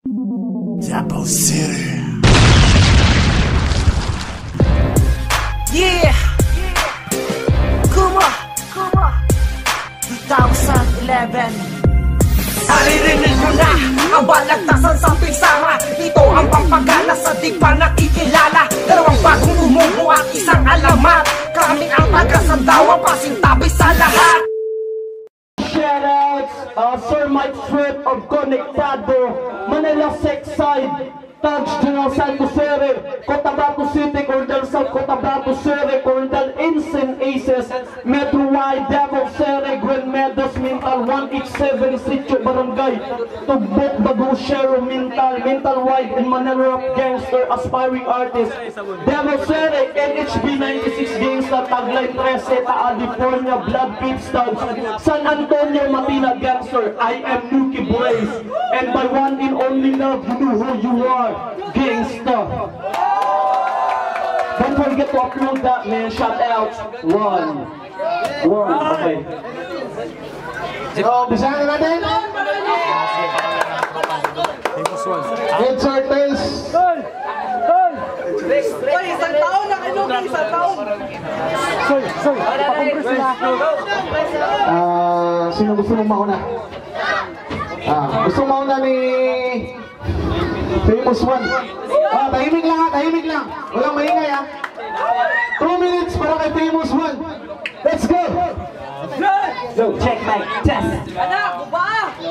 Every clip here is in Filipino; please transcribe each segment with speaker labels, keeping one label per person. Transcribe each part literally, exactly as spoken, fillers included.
Speaker 1: Double City.
Speaker 2: Yeah! Kuma! Kuma! twenty eleven. Naririnig mo na ang balagtasan sa pisara. Ito ang pampagana sa di pa nakikilala. Dalawang bagong umubo at isang alamat. Kami ang taga-sandawa, pasintabi sa lahat.
Speaker 3: Shoutouts, uh, Sir Mike Swift of Conectado, Manila Sexside, Tags General Santo Sere, Cotabato City, Cordial South Cotabato Sere, Cordial Insane Aces, Metro Y, Devil Sere, Grand Meadows, Mintal one eighty-seven, Sitio Barangay, Tugbok, Bago, Shero, Mintal, Mintal Wide, and Manila Rock Gangster, Aspiring Artist, Devil Sere, N H B ninety-six Gangsta, Taglay Trece, California, Blood Pit Studs, San Antonio, Matina Gangster, I am Nuki Blaze, and by one in only love, you know who you are. Gangsta. Don't forget to upload that, man. Shout out. One. One. Okay. So, bisahan na natin. Good circles.
Speaker 4: Tol! Tol! Uy, isang taon na kayo, isang taon!
Speaker 3: Soy, Soy, pakumpres na. Ah, sino gusto mong mauna? Ah, gusto mong mauna ni Famous One. Ah, tahimik lang ha, tahimik lang. Walang maingay ha. Two minutes para kay Famous One. Let's go!
Speaker 5: Go, check mic, test.
Speaker 4: Anak, ba?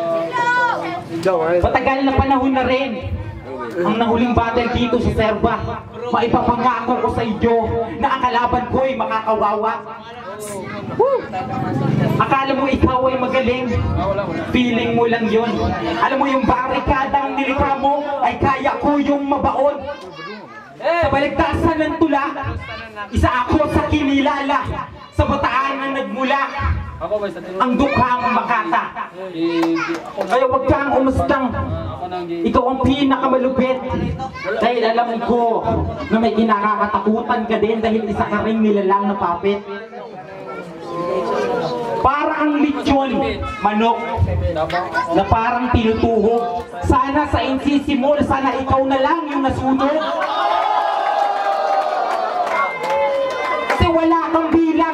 Speaker 5: Matagal na panahon na rin ang nahuling battle dito sa Serba. Maipapangako ko sa inyo na ang kalaban ko'y makakawawa. Woo! Akala mo ikaw ay magaling, feeling mo lang yun. Alam mo yung barikadang nilikha mo ay kaya ko yung mabaon. Sa baligtasan ng tula, isa ako sa kinilala. Sa bataan na nagmula ang dukhang Makata. Kaya wag kang umastang, ikaw ang pinakamalupit. Dahil alam ko na may kinakatakutan ka din dahil isa ka ring nilalang na papit. Para ang lechon, manok, na parang tinutuhog. Sana sa N C C Mall, sana ikaw na lang yung nasunog. Kasi wala kang bilang.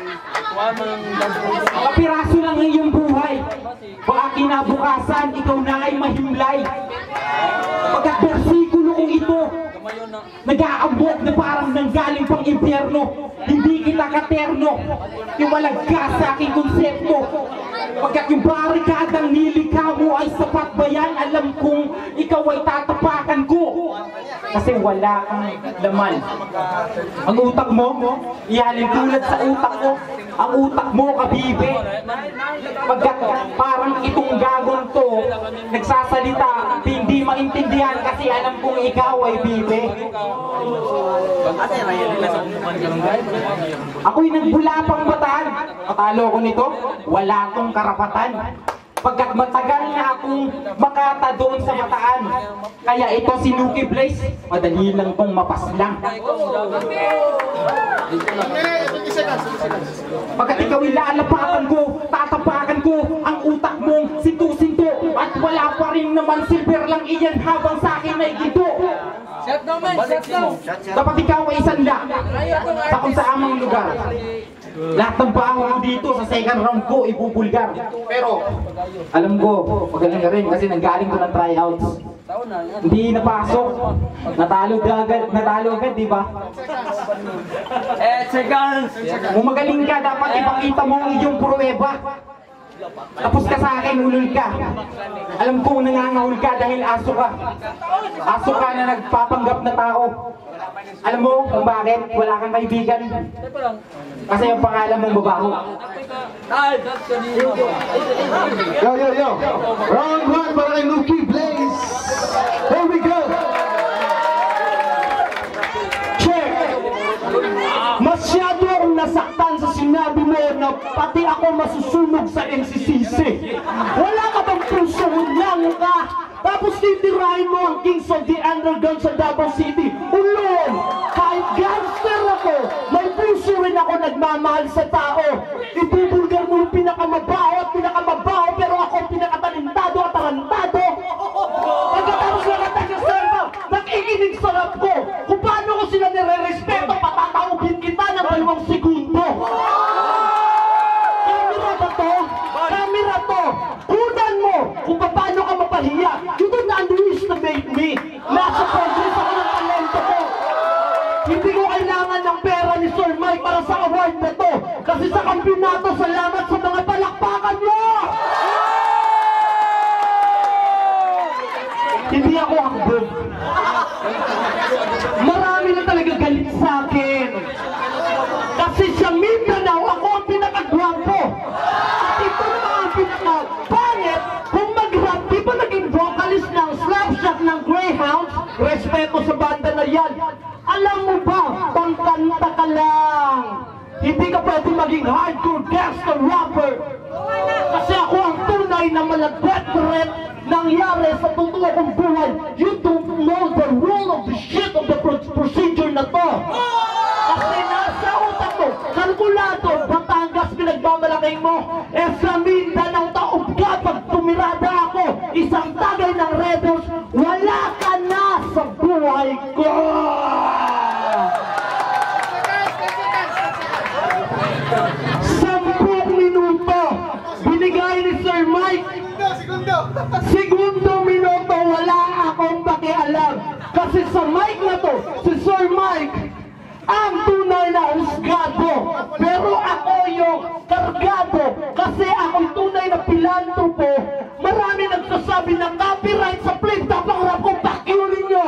Speaker 5: Kapiraso lang ang iyong buhay. Baka kinabukasan, ikaw na ay mahimlay. Pagkat bersikulo kong ito, nag-aambok na parang nanggaling pang impyerno. Hindi kita katerno, iwalag ka sa aking konsepto. Pagkat yung barikadang nilikha mo ay sapat ba yan? Alam kong ikaw ay tatapakan ko. Kasi wala kang laman. Ang utak mo, ihalin tulad sa utak ko. Ang utak mo, kabibe. Pagkat parang itong gagon to, nagsasalita, hindi maintindihan kasi alam kong ikaw ay bibe. Ako'y nagbulapang bataan. Katalo ko nito, wala akong karapatan. Pagkat matagal na akong makata doon sa bataan. Kaya ito si Nuki Blaze, madali lang tong mapaslang. Pagkat ikaw ilalapatan ko, tatapakan ko ang utak mong sinto-sinto. At wala pa rin naman silver lang iyan habang sa akin ay ginto.
Speaker 4: Shut down, man! Shut down!
Speaker 5: Dapat ikaw ay isanda sa kung saamang lugar. Lahat ng baho ko dito sa second round ko ibubulgar. Pero alam ko, magaling ka rin kasi nanggaling ko ng tryouts. Hindi napasok. Natalo agad, natalo agad, di ba?
Speaker 4: Eh, seconds!
Speaker 5: Kung magaling ka, dapat ipakita mo ang iyong pruweba. Tapos ka sa akin, ulul ka. Alam kong nangangahul ka dahil aso ka. Aso ka na nagpapanggap na tao. Alam mo kung bakit wala kang kaibigan? Kasi yung pangalan mong babaho.
Speaker 3: Yo, yo, yo. Round one para kay Nuki Blaze. Here we go. Check. Masyado akong nasaktan sa sinabi mo na pati ako masusunog sa N C C C. Wala ka bang puso? Lang ka. Tapos titirahin mo ang Kings of the Underground sa Davao City. Ulol! Kahit gangster ako, may puso rin ako nagmamahal sa tao. Ibubulgar mo yung pinakamabaho at pinakamabaho, pero ako ang pinakatalintado at tarantado. Pagkatapos nakikinig sa rap ko. Kung paano ko sila nire-respeto, patataubin kita ng dalawang segundo. Camera ba to? Camera to. Kunan mo kung paano ka mapahiya. You don't underestimate me. Nasa progress ako ng talento ko. Hindi ko kailangan ng pera ni Sir Mike para sa award na to. Kasi sa kampyonato, salamat sa mga palakpakan nyo! Hindi ako hambog. Marami na talaga galit sa akin. Kasi sa Mindanao, ako ang pinakagwapo. At ito naman ang pinakapangit. Kung mag-rap, di ba naging vocalist ng Slapshot ng Greyhound? Respeto sa banda na yan. Alam mo ba, pangkanta ka lang. Hindi ka pwede maging hardcore gangster rapper. Kasi ako ang tunay na malagwet red nangyari sa totoo kong buhay. You don't know the rule of the shit of the pro procedure na to. Kasi nasa utak mo, kalkulado, Batangas pinagmamalaking mo. Eh sa Mindanao taob ka pag tumirada ako. Isang tagay ng rebels, wala ka na sa buhay ko. Sampung minuto binigay ni Sir Mike. Segundo, segundo minuto, wala akong pakialam. Kasi sa mic na to, si Sir Mike ang tunay na husgado. Pero ako yung kargado. Kasi ako'y tunay na pilantropo. Marami nagsasabi ng copyright sa flip top ang rap kong pakyulin nyo.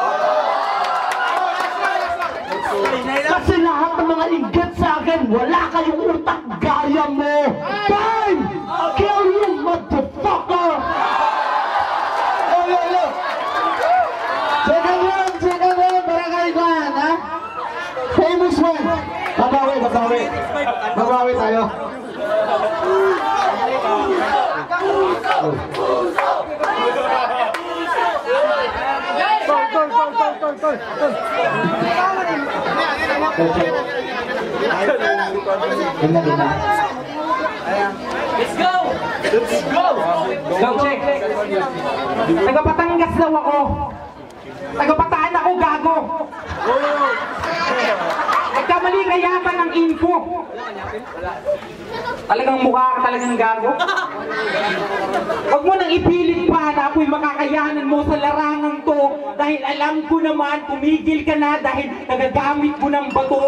Speaker 3: Kasi lahat ng mga inggit sa akin, wala kayong utak gaya mo. Time! Kill you, motherfucker!
Speaker 1: Yo, yo, yo! Second round, second round, barangay clan, ha? Famous one! Babawi, babawi. Babawi tayo. Tol, tol, tol, tol, tol, tol, tol. Ganda, ganda.
Speaker 5: Let's go! Let's go! Go, check! Taga-Batangas daw ako. Taga-Bataan ako, gago. Nagkamali kayaman ng info. Talagang mukha ka talagang gago. Huwag mo nang ipilit pa na ako'y makakayanan mo sa larangan to. Dahil alam ko naman, tumigil ka na dahil nagagamit mo ng bato.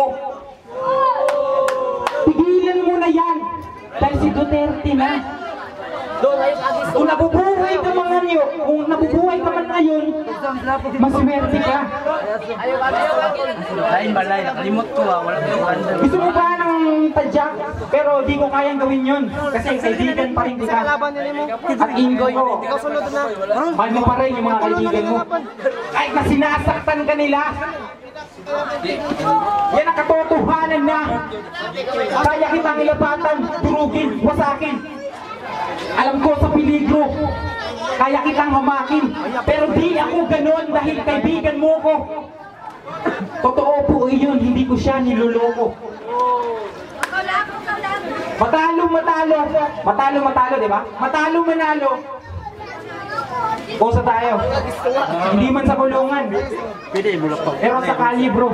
Speaker 5: Tigilan mo na yan. Dahil si Duterte na. Kung nabubuhay ka man ngayon, kung nabubuhay ka man ngayon, maswerte ka.
Speaker 4: Lain ba, lain? Nakalimot ko ah, wala ko under.
Speaker 5: Gusto mo ba ng tadyak? Pero di ko kayang gawin yun. Kasi kaibigan pa rin kita. At ingo ko. Mahal mo pa rin yung mga kaibigan mo. Kahit na sinasaktan ka nila. Yan ang katotohanan na. Kaya kitang ilapatan, durugin, wasakin. Alam ko sa peligro, kaya kitang hamakin. Pero di ako ganon dahil kaibigan mo ko. Totoo po iyon, hindi ko siya niloloko. Matalo, matalo. Matalo, matalo, di ba? Matalo, manalo. Kosa tayo. Hindi man sa kulungan. Pero sa kalibro.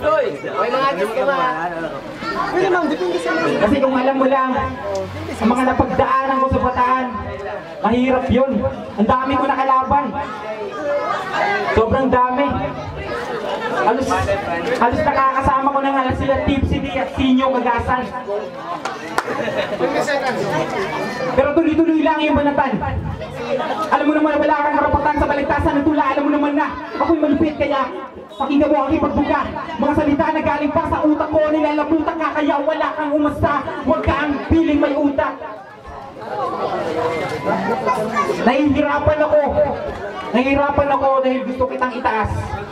Speaker 5: Kasi kung alam mo lang, ang mga napagdaanan ko sa Bataan, mahirap yun. Ang dami ko nakalaban. Sobrang dami. Halos, halos nakakasama ko na nga sila Tipsy D at Sinyo Kagasan. Pero tuloy-tuloy lang yung banatan. Alam mo naman na wala kang karapatan sa baligtasan ng tula. Alam mo naman na ako'y malupit kaya pakinggan mo ang ipagbuka. Mga salita na galing pa sa utak ko, nilalabutan ka kaya wala kang umasta. Huwag kang piling may utak. Nahihirapan ako. Nahihirapan ako dahil gusto kitang itaas.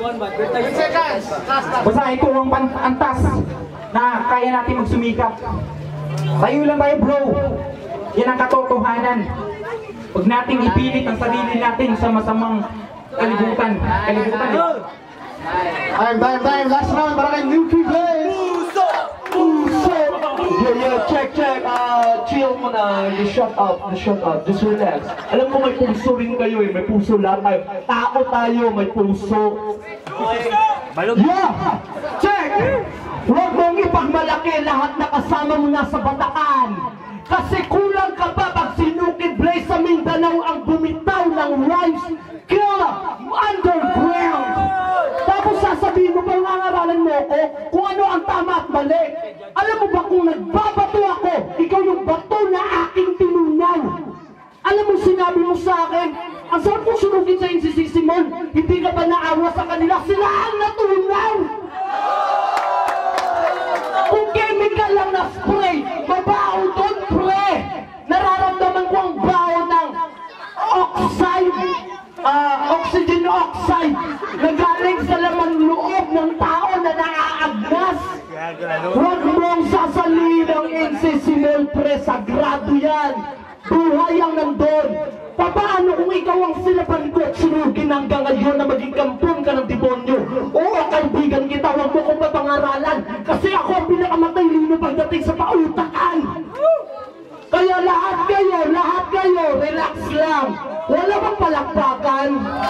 Speaker 5: Basahin ko ang antas na kaya natin magsumikap. Tayo lang tayo bro. Yan ang katotohanan. Huwag nating ipilit ang sarili natin sa masamang kalibutan. Kalibutan eh.
Speaker 1: Time, time, time. Last round, para kay Nuki Blaze.
Speaker 3: Uso! Uso! Yeah, yeah, check, check. Uh, chill mo na, just shut up, just shut up, just relax. Alam mo, may puso rin kayo eh, may puso lahat tayo. Tao tayo, may puso. Yeah! Check! Huwag mong ipagmalaki lahat na kasama mo na sa Bataan. Kasi kulang ka pa pag sinukid Blaze sa Mindanao ang bumitaw ng rice killer underground. Tapos sasabihin mo pa ngangaralan mo ako kung ano ang tama at mali. Alam mo ba kung nagbabato ako, ikaw yung bato na aking tinunaw. Alam mo sinabi mo sa akin, ang sarap kong sunugin sa N C C Simon, hindi ka ba naawa sa kanila? Sila ang natunaw! Kung chemical lang na spray, mabaho doon, pre! Nararamdaman ko ang baho ng oxide, uh, oxygen oxide na galing sa laman loob ng tao na naaagnas. Huwag mong sasaliin ang N C C Simon, pre, sagrado yan. Buhay ang nandun. Paano kung ikaw ang silaban ko at sunugin hanggang ngayon na maging kampon ka ng demonyo? Oo, kaibigan kita, huwag mo kong mapangaralan kasi ako ang pinakamatalino pagdating sa pautakan. Kaya lahat kayo, lahat kayo, relax lang. Wala bang palakpakan?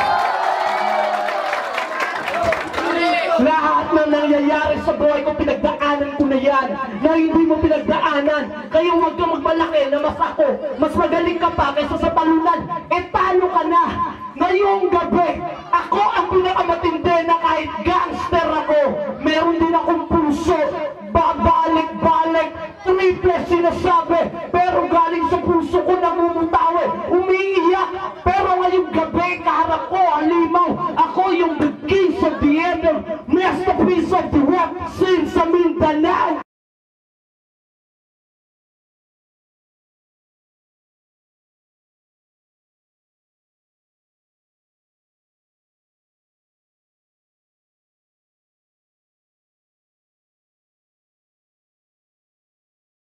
Speaker 3: Lahat na nangyayari sa buhay ko, pinagdaanan ko na yan, na hindi mo pinagdaanan. Kaya huwag kang magmalaki na mas ako, mas magaling ka pa kaysa sa talunan. E talo ka na. Ngayong gabi, ako ang pinakamatindi na kahit gangster ako, meron din akong puso. Babalik-balik, triple sinasabi, pero galing sa puso ko namumutawi, umiiyak. Pero ngayong gabi, kaharap ko